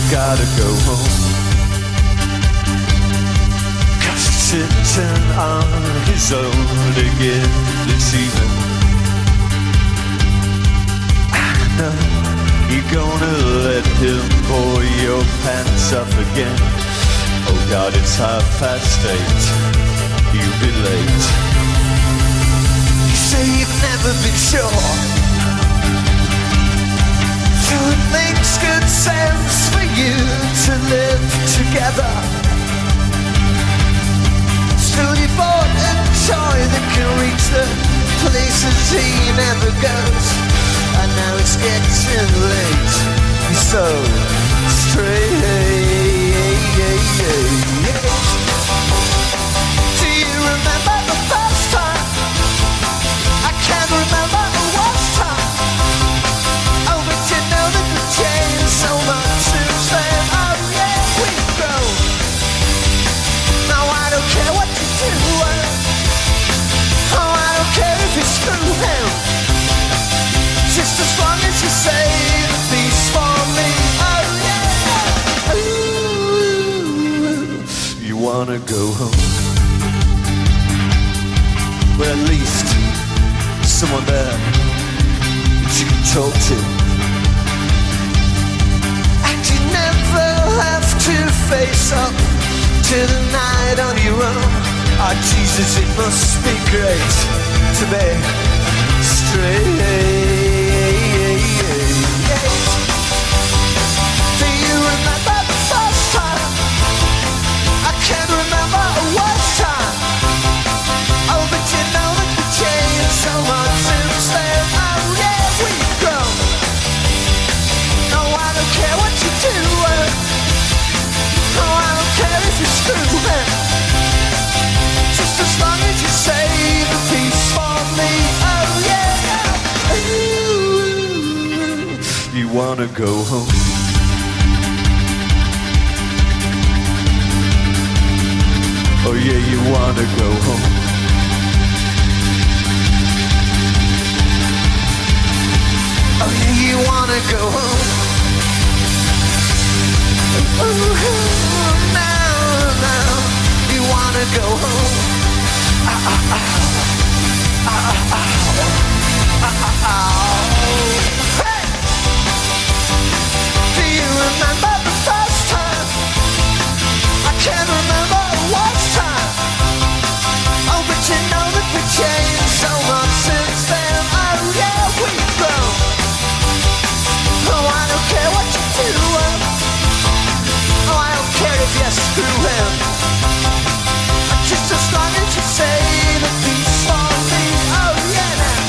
gotta go home. 'Cause he's sitting on his own again this evening. I know you're gonna let him pull your pants off again. Oh God, it's 8:30. You'll be late. You say you've never been sure, so it makes good sense for you to live together. Still you bought a toy that can reach the places he never goes. And now it's getting late, you're so straight. Do you remember the first time? I can't remember the worst time. Oh, but you know that we've changed so much since then. Oh yeah, we've grown. Now I don't care what you do. Oh, I don't care if you screw him. Just as long as you say the peace for me. Oh yeah. Ooh, you wanna go home? Well, at least someone there that you can talk to. And you never have to face up to the night on your own. Oh Jesus, it must be great to be straight. Do you remember the first time? I can't remember a worst time. Oh, but you know that we changed so much since then. Oh yeah, we've grown. No, I don't care what you do. Oh, I don't care if you screw him. Just as long as you say the peace for me. Oh yeah. Ooh, you wanna go home? Oh yeah, you wanna go home? Oh yeah, you wanna go home? Oh, now, you wanna go home? Hey! Do you remember the first time? I can't remember the worst time. Oh, but you know that we changed so much since then. Oh yeah, we've grown. Oh, I don't care what you do. Oh, I don't care if you screw him. Just as long as you say the peace for me. Oh yeah now.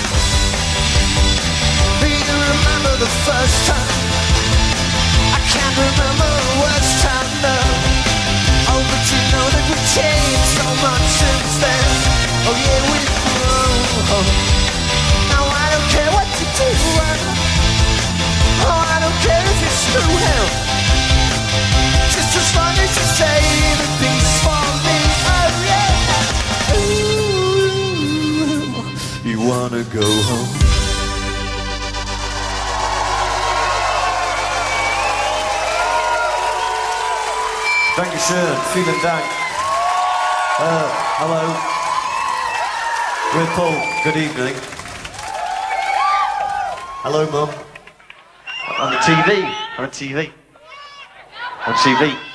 Do you remember the first time? I can't remember the worst time, no. Oh, but you know that we changed so much since then. Oh yeah, we've grown. Now I don't care what you do. Oh, I don't care if you screw him. Just as long as you say the peace for me. Oh yeah. Ooh, you wanna go home? Dankeschön, vielen Dank. Hello. Ripple, good evening. Hello, Mum. On the TV. On TV. On TV.